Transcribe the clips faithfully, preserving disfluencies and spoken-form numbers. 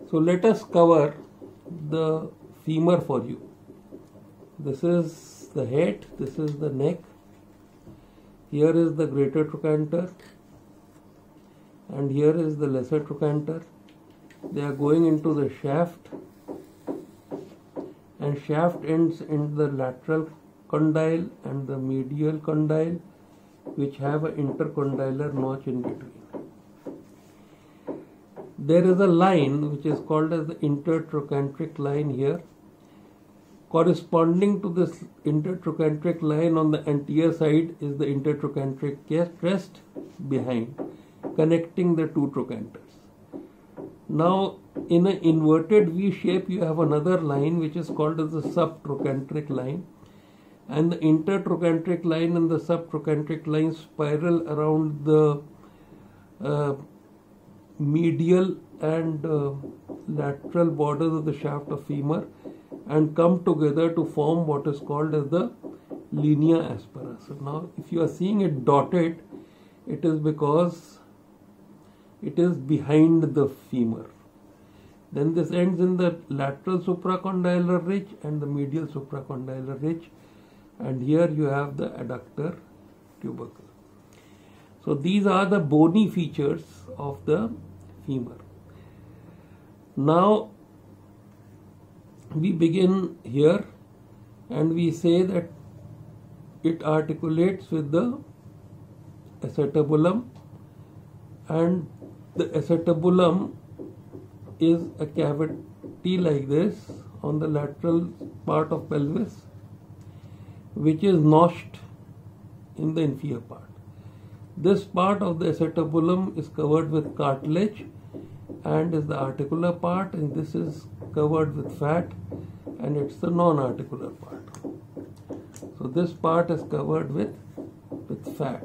So let us cover the femur for you. This is the head, this is the neck, here is the greater trochanter, and here is the lesser trochanter. They are going into the shaft, and shaft ends in the lateral condyle and the medial condyle, which have an intercondylar notch in between. There is a line which is called as the intertrochanteric line here. Corresponding to this intertrochanteric line on the anterior side is the intertrochanteric crest behind, connecting the two trochanters. Now, in an inverted V shape, you have another line which is called as the subtrochanteric line, and the intertrochanteric line and the subtrochanteric line spiral around the uh, medial and uh, lateral borders of the shaft of femur and come together to form what is called as the linea aspera. So now if you are seeing it dotted, it is because it is behind the femur. Then this ends in the lateral supracondylar ridge and the medial supracondylar ridge, and here you have the adductor tubercle. So these are the bony features of the femur. Now we begin here and we say that it articulates with the acetabulum, and the acetabulum is a cavity like this on the lateral part of pelvis, which is notched in the inferior part. This part of the acetabulum is covered with cartilage and is the articular part, and this is covered with fat, and it's the non-articular part. So this part is covered with, with fat.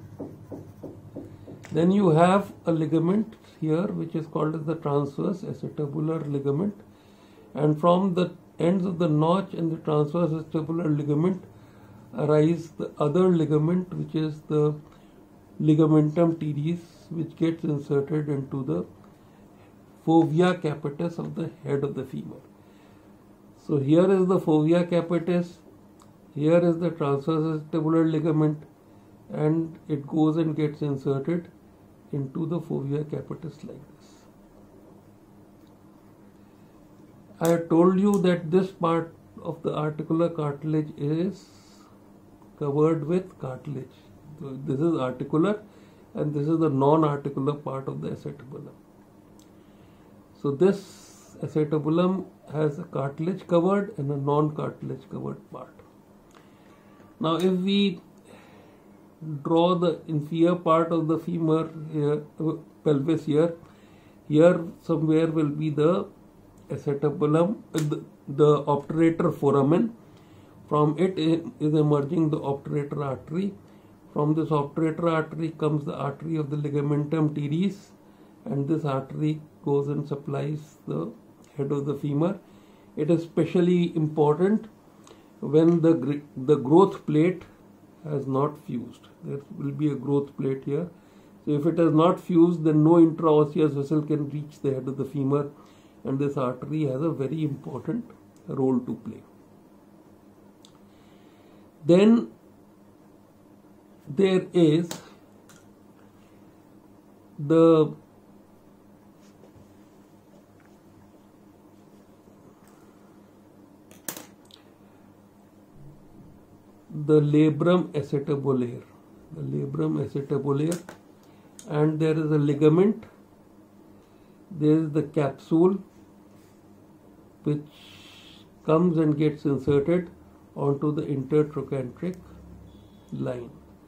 Then you have a ligament here which is called as the transverse acetabular ligament, and from the ends of the notch and the transverse acetabular ligament arise the other ligament, which is the ligamentum teres, which gets inserted into the fovea capitis of the head of the femur. So here is the fovea capitis, here is the transverse acetabular ligament, and it goes and gets inserted into the fovea capitis like this. I have told you that this part of the articular cartilage is covered with cartilage. So this is articular and this is the non-articular part of the acetabulum. So this acetabulum has a cartilage covered and a non-cartilage covered part. Now if we draw the inferior part of the femur here, pelvis here, here somewhere will be the acetabulum, the, the obturator foramen. From it is emerging the obturator artery. From this obturator artery comes the artery of the ligamentum teres, and this artery goes and supplies the head of the femur. It is especially important when the, the growth plate has not fused. There will be a growth plate here. So if it has not fused, then no intraosseous vessel can reach the head of the femur, and this artery has a very important role to play. Then there is the the labrum acetabulare, the labrum acetabulare, and there is a ligament. There is the capsule which comes and gets inserted onto the intertrochanteric line.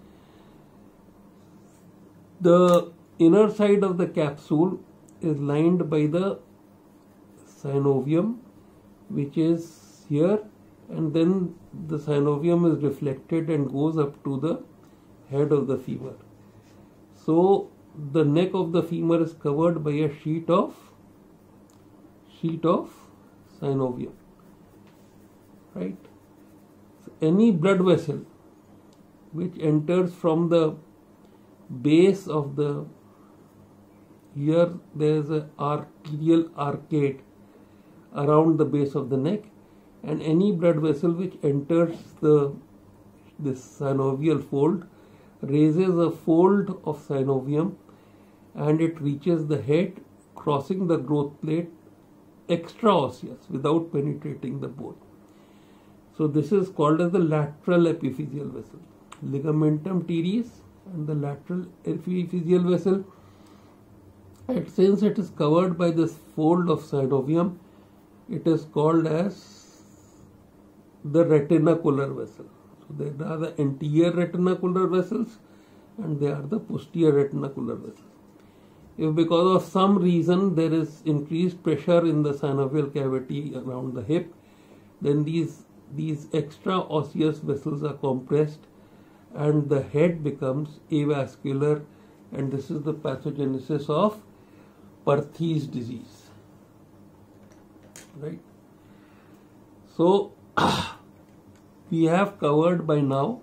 The inner side of the capsule is lined by the synovium, which is here, and then the synovium is reflected and goes up to the head of the femur. So the neck of the femur is covered by a sheet of sheet of synovium, right? So any blood vessel which enters from the base of the, here there is a artery arterial arcade around the base of the neck, and any blood vessel which enters the this synovial fold raises a fold of synovium and it reaches the head, crossing the growth plate extraosseous without penetrating the bone. So this is called as the lateral epiphyseal vessel. Ligamentum teres and the lateral epiphyseal vessel. And since it is covered by this fold of synovium, it is called as the retinacular vessel. So there are the anterior retinacular vessels and they are the posterior retinacular vessels. If because of some reason there is increased pressure in the synovial cavity around the hip, then these these extra osseous vessels are compressed and the head becomes avascular, and this is the pathogenesis of Perthes disease. Right? So we have covered by now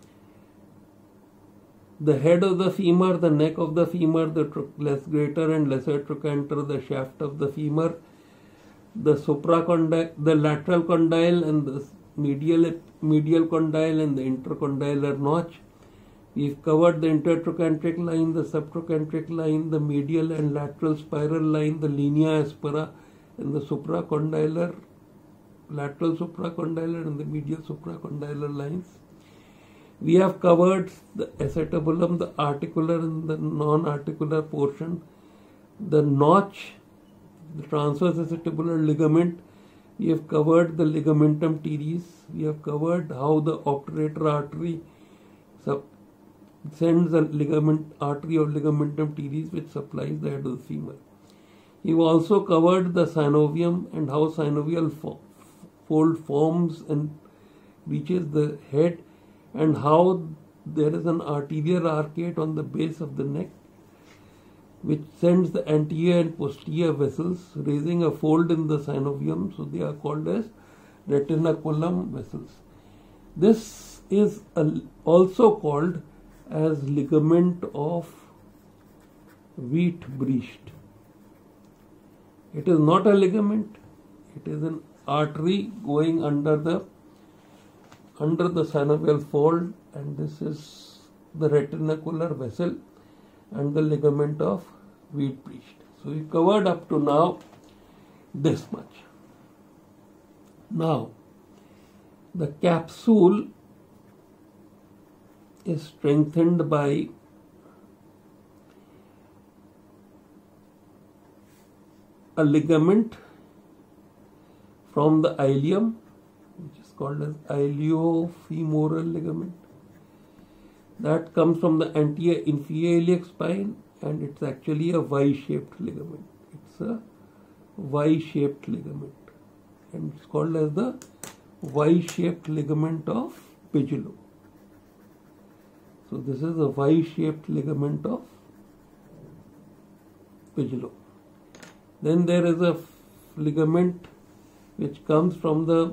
the head of the femur, the neck of the femur, the less greater and lesser trochanter, the shaft of the femur, the supracondyle, the lateral condyle and the medial medial condyle and the intercondylar notch. We've covered the intertrochanteric line, the subtrochanteric line, the medial and lateral spiral line, the linea aspera and the supracondylar, lateral supracondylar and the medial supracondylar lines. We have covered the acetabulum, the articular and the non-articular portion, the notch, the transverse acetabular ligament. We have covered the ligamentum teres. We have covered how the obturator artery sub sends a ligament artery of ligamentum teres which supplies the head of the femur. We have also covered the synovium and how synovial fo fold forms and reaches the head, and how there is an arterial arcade on the base of the neck which sends the anterior and posterior vessels, raising a fold in the synovium, so they are called as retinaculum vessels. This is a, also called as ligament of Wietbrecht. It is not a ligament, it is an artery going under the under the synovial fold, and this is the retinacular vessel and the ligament of Wietbrecht. So we covered up to now this much. Now the capsule is strengthened by a ligament from the ilium, which is called as iliofemoral ligament. That comes from the anterior inferior iliac spine, and it's actually a Y-shaped ligament. It's a Y-shaped ligament, and it's called as the Y-shaped ligament of Bigelow. So this is a Y-shaped ligament of Bigelow. Then there is a ligament which comes from the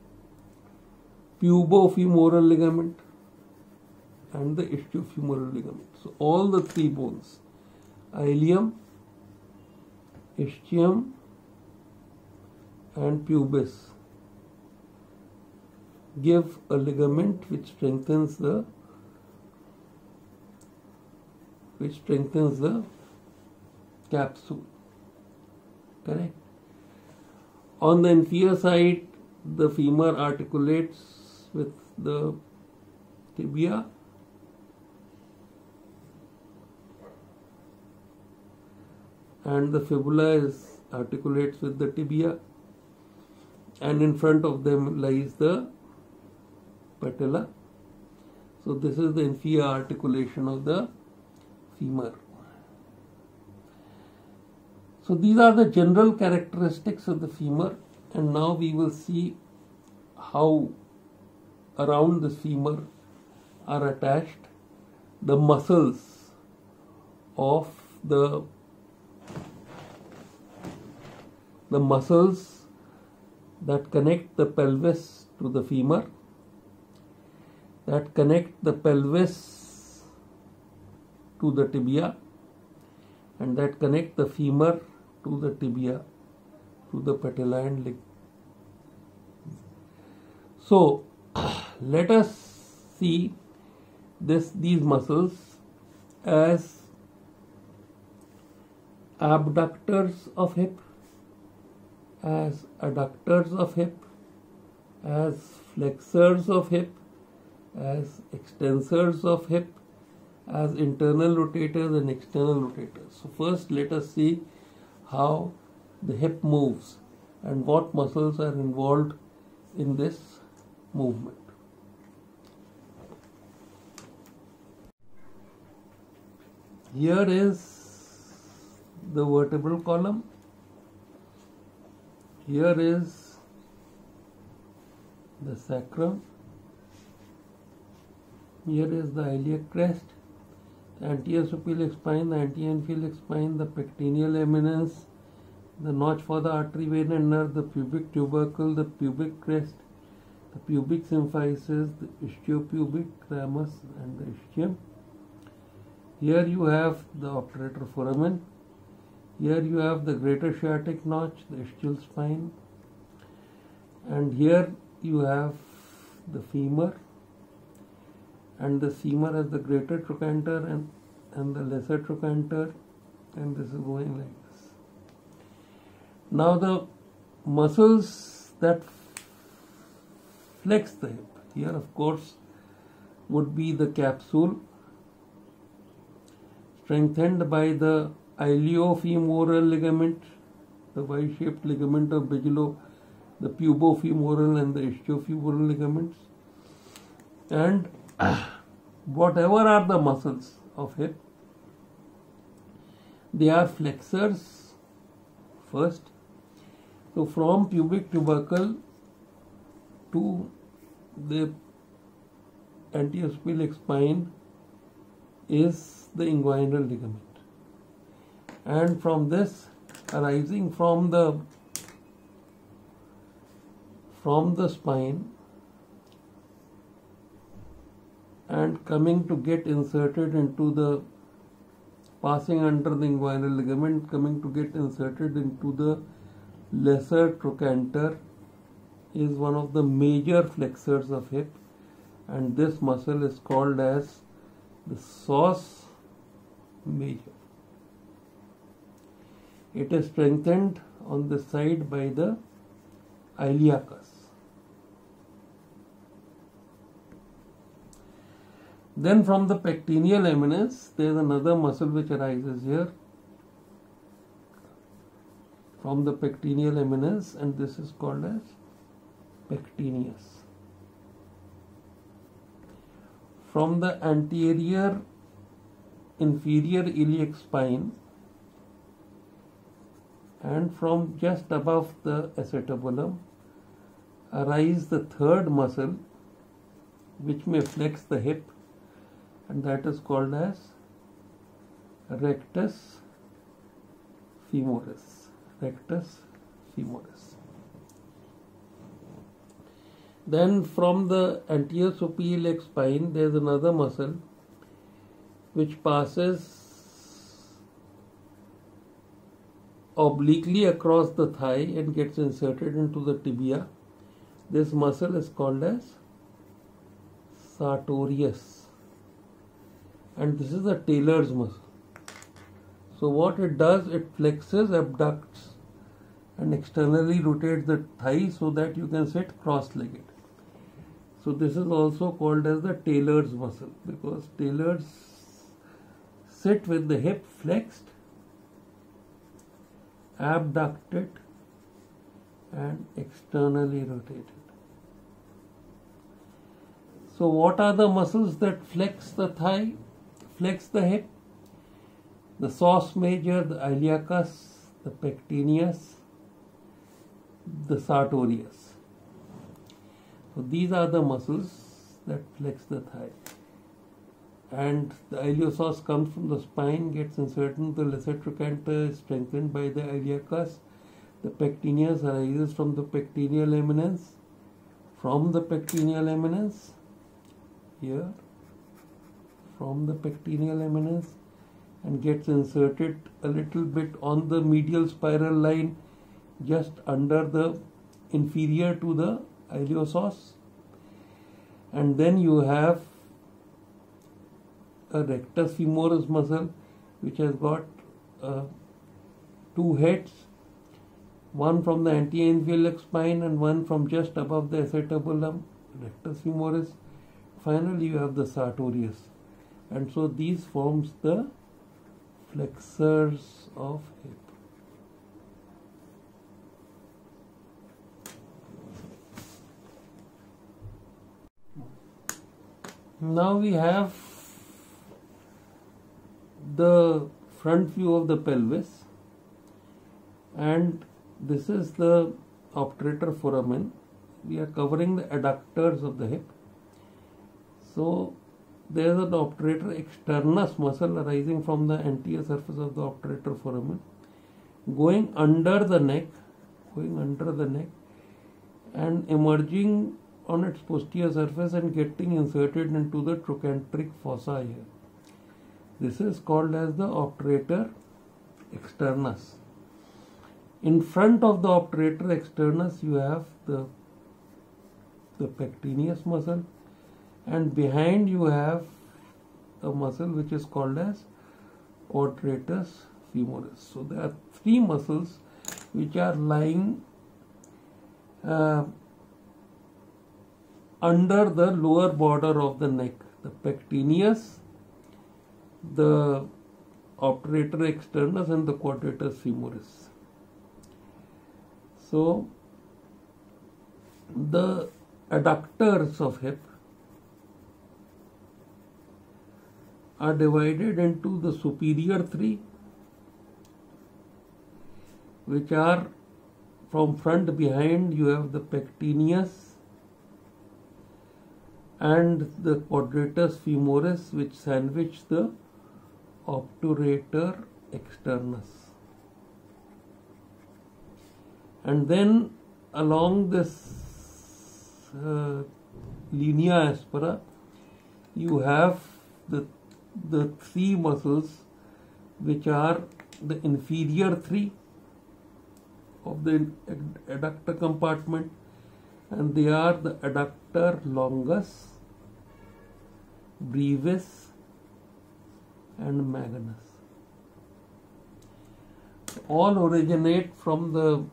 pubofemoral ligament and the ischiofemoral ligament. So all the three bones, ilium, ischium and pubis, give a ligament which strengthens the which strengthens the capsule. Correct. On the inferior side, the femur articulates with the tibia, and the fibula is articulates with the tibia, and in front of them lies the patella. So this is the inferior articulation of the femur. So these are the general characteristics of the femur, and now we will see how around the femur are attached the muscles of the the muscles that connect the pelvis to the femur, that connect the pelvis to the tibia, and that connect the femur to the tibia, to the patella and leg. So let us see this these muscles as abductors of hip, as adductors of hip, as flexors of hip, as extensors of hip, as internal rotators and external rotators. So first let us see how the hip moves and what muscles are involved in this movement. Here is the vertebral column. Here is the sacrum. Here is the iliac crest, the anterior superior spine, the anteroinferior spine, the pectineal eminence, the notch for the artery, vein and nerve, the pubic tubercle, the pubic crest, the pubic symphysis, the istiopubic ramus and the ischium. Here you have the obturator foramen. Here you have the greater sciatic notch, the ischial spine. And here you have the femur. And the femur has the greater trochanter and, and the lesser trochanter. And this is going like this. Now the muscles that flex the hip. Here of course would be the capsule, strengthened by the iliofemoral ligament, the Y-shaped ligament of Bigelow, the pubofemoral and the ischiofemoral ligaments. And whatever are the muscles of hip, they are flexors first. So from pubic tubercle to the anterior superior spine is the inguinal ligament, and from this, arising from the from the spine and coming to get inserted into the, passing under the inguinal ligament, coming to get inserted into the lesser trochanter, is one of the major flexors of hip, and this muscle is called as the psoas major. It is strengthened on the side by the iliacus. Then from the pectineal eminence, there is another muscle which arises here. From the pectineal eminence, and this is called as pectineus. From the anterior inferior iliac spine and from just above the acetabulum arise the third muscle which may flex the hip, and that is called as rectus femoris. Rectus femoris. Then from the anterior superior iliac spine there is another muscle which passes obliquely across the thigh and gets inserted into the tibia. This muscle is called as sartorius, and this is the Taylor's muscle. So what it does, it flexes, abducts and externally rotates the thigh so that you can sit cross-legged. So this is also called as the Taylor's muscle, because Taylor's sit with the hip flexed, abducted and externally rotated. So what are the muscles that flex the thigh, flex the hip? The psoas major, the iliacus, the pectineus, the sartorius. So these are the muscles that flex the thigh. And the iliopsoas comes from the spine, gets inserted into the lesser trochanter, is strengthened by the iliacus. The pectineus arises from the pectineal eminence. From the pectineal eminence, here, from the pectineal eminence, and gets inserted a little bit on the medial spiral line just under the inferior to the iliopsoas. And then you have a rectus femoris muscle which has got uh, two heads, one from the anteanphilic spine and one from just above the acetabulum, rectus femoris. Finally you have the sartorius, and so these forms the flexors of hip. Now we have the front view of the pelvis, and this is the obturator foramen. We are covering the adductors of the hip. So there is an obturator externus muscle arising from the anterior surface of the obturator foramen, going under the neck, going under the neck, and emerging on its posterior surface and getting inserted into the trochanteric fossa here. This is called as the obturator externus. In front of the obturator externus you have the, the pectineus muscle, and behind you have a muscle which is called as quadratus femoris. So there are three muscles which are lying uh, under the lower border of the neck: the pectineus, the obturator externus, and the quadratus femoris. So the adductors of hip are divided into the superior three, which are from front behind. You have the pectineus and the quadratus femoris, which sandwich the obturator externus. And then along this uh, linea aspera you have the the three muscles which are the inferior three of the adductor compartment, and they are the adductor longus, brevis, and magnus. All originate from the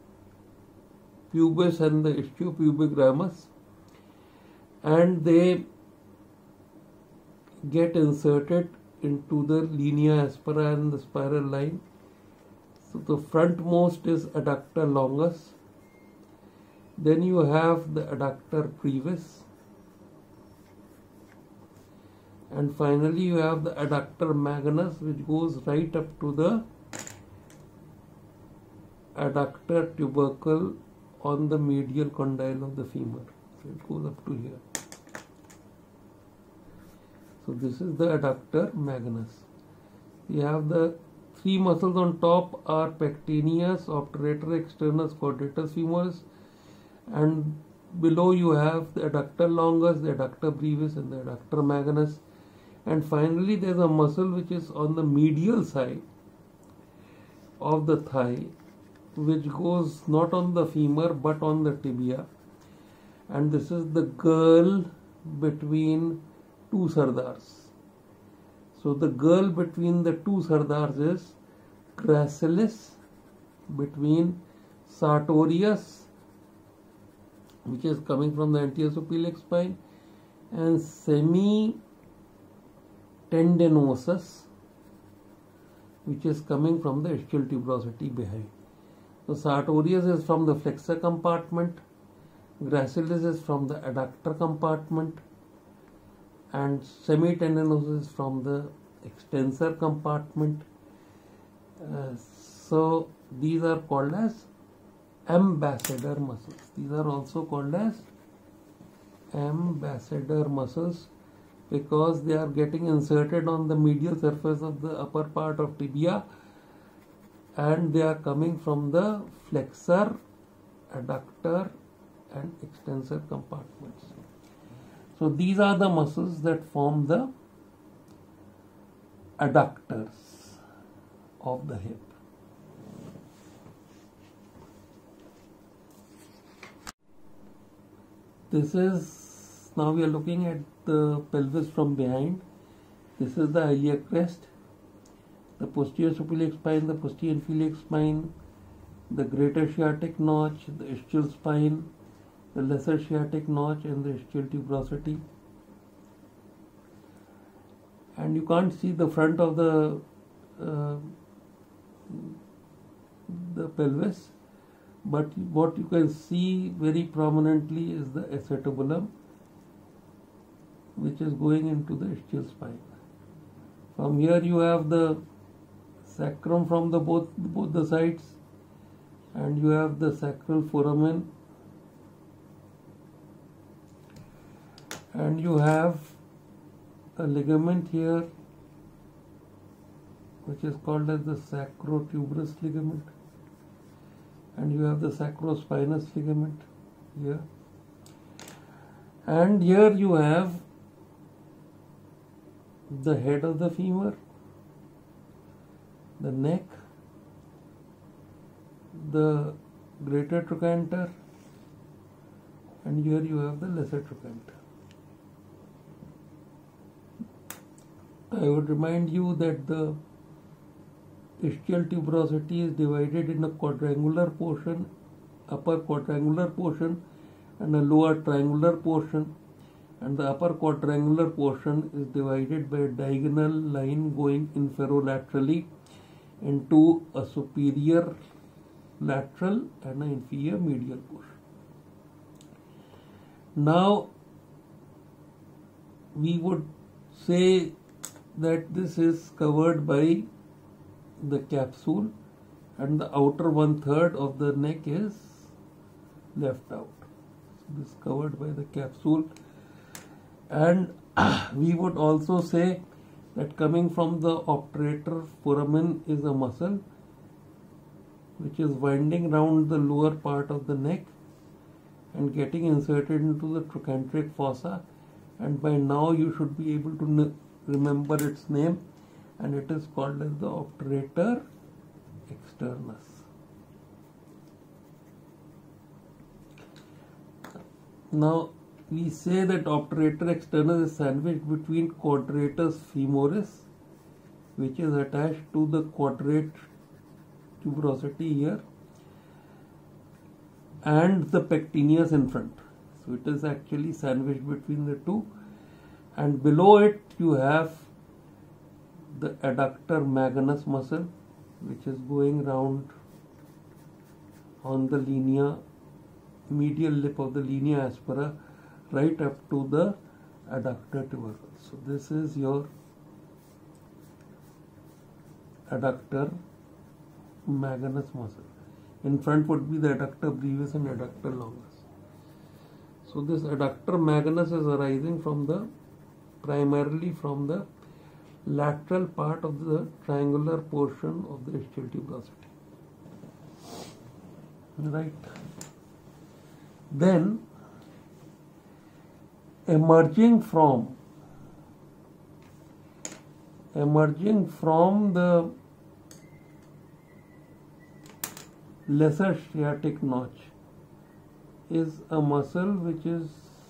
pubis and the ischiopubic ramus, and they get inserted into the linea aspera and the spiral line. So the frontmost is adductor longus, then you have the adductor brevis, and finally you have the adductor magnus, which goes right up to the adductor tubercle on the medial condyle of the femur. So it goes up to here. So this is the adductor magnus. We have the three muscles on top are pectineus, obturator externus, quadratus femoris, and below you have the adductor longus, the adductor brevis, and the adductor magnus. And finally there is a muscle which is on the medial side of the thigh, which goes not on the femur but on the tibia, and this is the girdle between two sardars. So the girdle between the two sardars is gracilis between sartorius, which is coming from the anterior supiliac spine, and semitendinosus, which is coming from the ischial tuberosity behind. So sartorius is from the flexor compartment, gracilis is from the adductor compartment, and semitendinosus is from the extensor compartment. Uh, so these are called as ambassador muscles. These are also called as ambassador muscles because they are getting inserted on the medial surface of the upper part of tibia, and they are coming from the flexor, adductor, and extensor compartments. So these are the muscles that form the adductors of the hip. This is, now we are looking at the pelvis from behind. This is the iliac crest, the posterior suprailiac spine, the posterior inferior spine, the greater sciatic notch, the ischial spine, the lesser sciatic notch, and the ischial tuberosity. And you can't see the front of the uh, the pelvis, but what you can see very prominently is the acetabulum, which is going into the ischial spine. From here you have the sacrum from the both both the sides, and you have the sacral foramen, and you have a ligament here which is called as the sacrotuberous ligament, and you have the sacrospinous ligament here, and here you have the head of the femur, the neck, the greater trochanter, and here you have the lesser trochanter. I would remind you that the ischial tuberosity is divided in a quadrangular portion, upper quadrangular portion, and a lower triangular portion, and the upper quadrangular portion is divided by a diagonal line going inferolaterally into a superior lateral and an inferior medial portion. Now we would say that this is covered by the capsule, and the outer one third of the neck is left out. So this is covered by the capsule, and we would also say that coming from the obturator foramen is a muscle which is winding round the lower part of the neck and getting inserted into the trochanteric fossa, and by now you should be able to remember its name, and it is called as the obturator externus. Now we say that obturator externus is sandwiched between quadratus femoris, which is attached to the quadrate tuberosity here, and the pectineus in front. So it is actually sandwiched between the two, and below it you have the adductor magnus muscle, which is going round on the linea, medial lip of the linea aspera, right up to the adductor tubercle. So this is your adductor magnus muscle. In front would be the adductor brevis and adductor longus. So this adductor magnus is arising from the primarily from the lateral part of the triangular portion of the ischial tuberosity. Right. Then emerging from emerging from the lesser sciatic notch is a muscle which is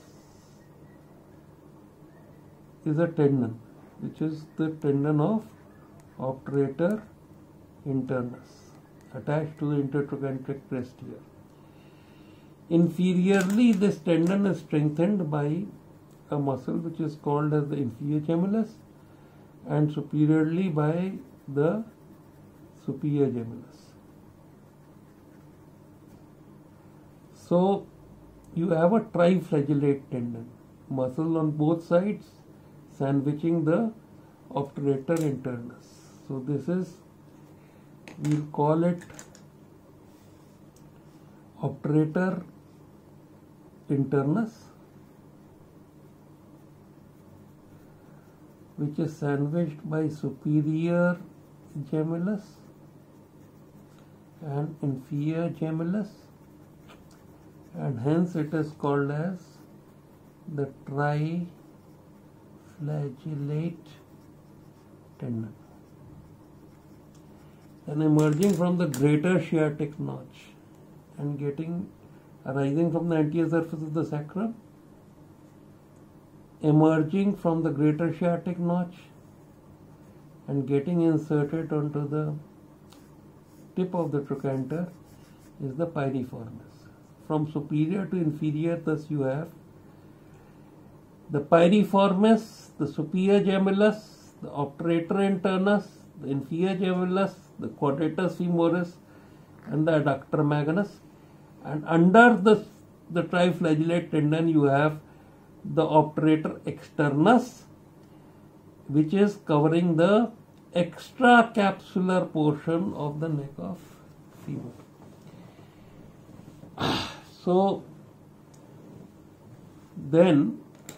is a tendon, which is the tendon of obturator internus, attached to the intertrochanteric crest here. Inferiorly, this tendon is strengthened by a muscle which is called as the inferior gemellus, and superiorly by the superior gemellus. So you have a triflagellate tendon, muscle on both sides sandwiching the obturator internus. So this is, we'll call it obturator internus, which is sandwiched by superior gemellus and inferior gemellus, and hence it is called as the triflagellate tendon. then emerging from the greater sciatic notch and getting arising from the anterior surface of the sacrum, emerging from the greater sciatic notch and getting inserted onto the tip of the trochanter is the piriformis. From superior to inferior, thus you have the piriformis, the superior gemellus, the obturator internus, the inferior gemellus, the quadratus femoris, and the adductor magnus. And under the, the triflagellate tendon, you have the obturator externus, which is covering the extracapsular portion of the neck of femur. So, then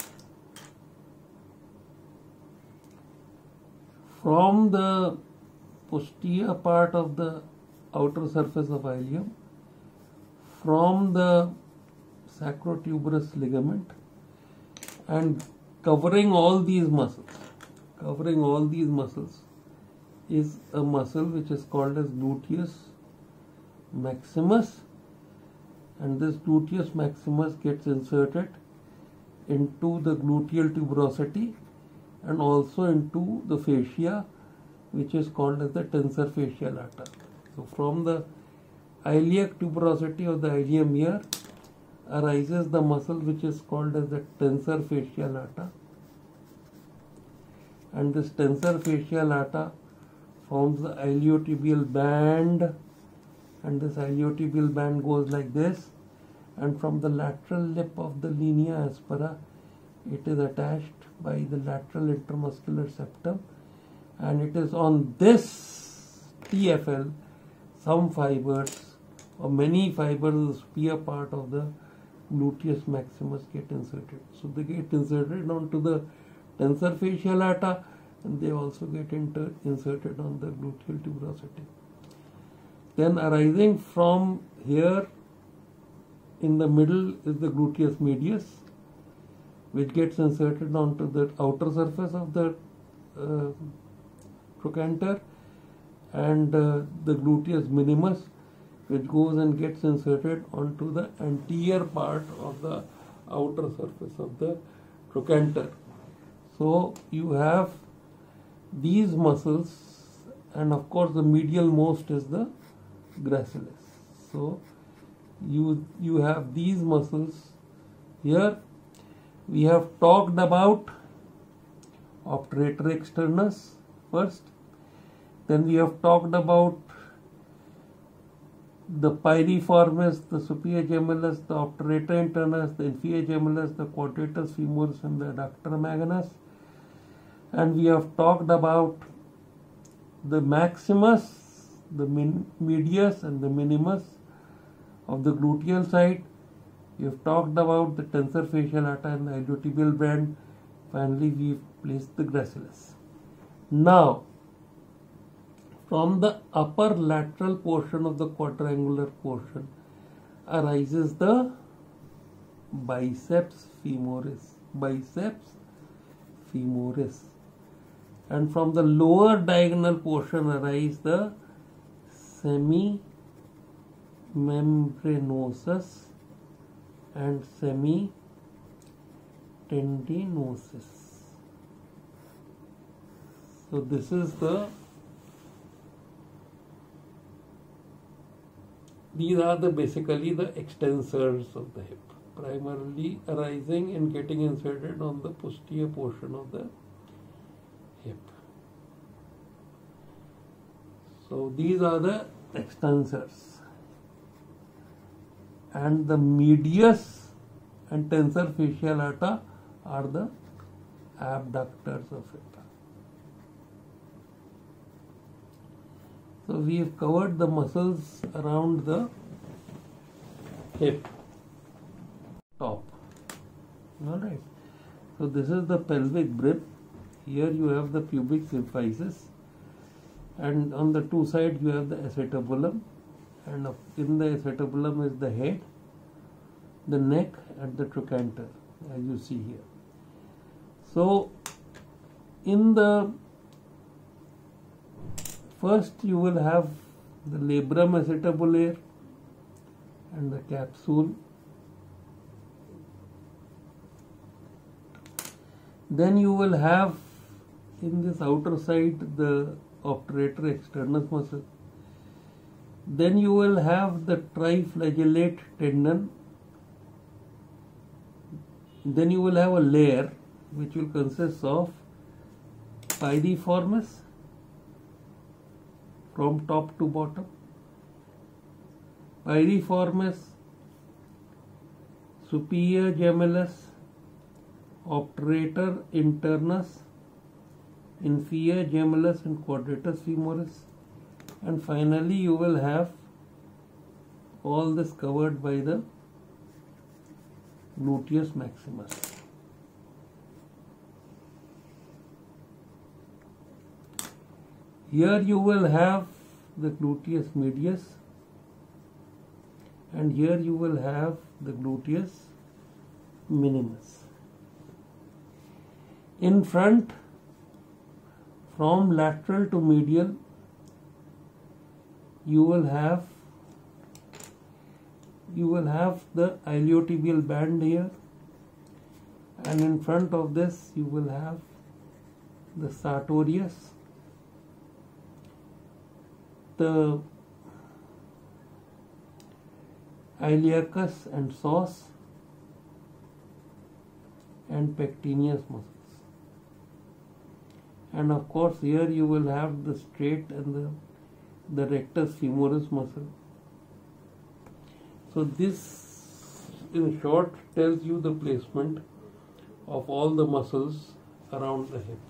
from the posterior part of the outer surface of ilium, from the sacrotuberous ligament, and covering all these muscles, covering all these muscles is a muscle which is called as gluteus maximus, and this gluteus maximus gets inserted into the gluteal tuberosity and also into the fascia, which is called as the tensor fascia lata. So from the iliac tuberosity of the ilium here arises the muscle which is called as the tensor fascia lata, and this tensor fascia lata forms the iliotibial band, and this iliotibial band goes like this, and from the lateral lip of the linea aspera it is attached by the lateral intermuscular septum, and it is on this T F L some fibers or many fibers of the superior part of the gluteus maximus get inserted. So they get inserted onto the tensor fascia lata, and they also get inter inserted on the gluteal tuberosity. Then arising from here in the middle is the gluteus medius, which gets inserted onto the outer surface of the uh, trochanter, and uh, the gluteus minimus, which goes and gets inserted onto the anterior part of the outer surface of the trochanter. So you have these muscles, and of course the medial most is the gracilis. So you you have these muscles here. We have talked about obturator externus first, then we have talked about the piriformis, the superior gemellus, the obturator internus, the inferior gemellus, the quadratus femoris, and the adductor magnus. And we have talked about the maximus, the min medius, and the minimus of the gluteal side. We have talked about the tensor fascia lata and the iliotibial band. Finally, we have placed the gracilis. Now, from the upper lateral portion of the quadrangular portion arises the biceps femoris, biceps femoris, and from the lower diagonal portion arises the semimembranosus and semitendinosus. So this is the These are the basically the extensors of the hip, primarily arising and getting inserted on the posterior portion of the hip. So these are the extensors, and the medius and tensor fascia lata are the abductors of it. So we have covered the muscles around the hip top. Alright. So this is the pelvic brim. Here you have the pubic symphysis, and on the two sides you have the acetabulum, and in the acetabulum is the head, the neck, and the trochanter, as you see here. So in the first you will have the labrum acetabulare and the capsule. Then you will have in this outer side the obturator externus muscle. Then you will have the triflagellate tendon. Then you will have a layer which will consist of piriformis from top to bottom, piriformis, superior gemellus, obturator internus, inferior gemellus and quadratus femoris, and finally you will have all this covered by the gluteus maximus. Here you will have the gluteus medius, and here you will have the gluteus minimus. In front, from lateral to medial, you will have you will have the iliotibial band here, and in front of this you will have the sartorius, the iliacus and psoas, and pectineus muscles. And of course here you will have the straight and the, the rectus femoris muscle. So this in short tells you the placement of all the muscles around the hip.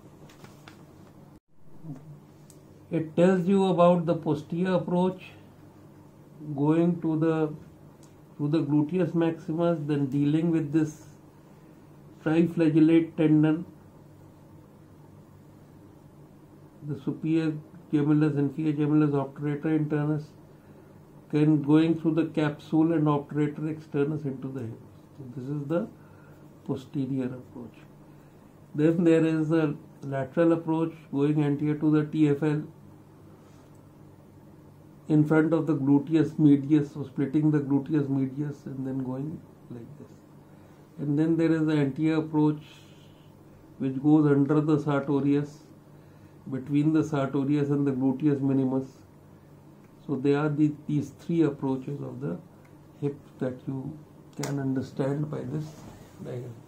It tells you about the posterior approach going to the to the gluteus maximus, then dealing with this triflagellate tendon, the superior gemellus, inferior gemellus, obturator internus, then going through the capsule and obturator externus into the hips. So this is the posterior approach. Then there is a lateral approach going anterior to the T F L in front of the gluteus medius, so splitting the gluteus medius and then going like this. And then there is the anterior approach which goes under the sartorius, between the sartorius and the gluteus minimus. So they are the, these three approaches of the hip that you can understand by this diagram.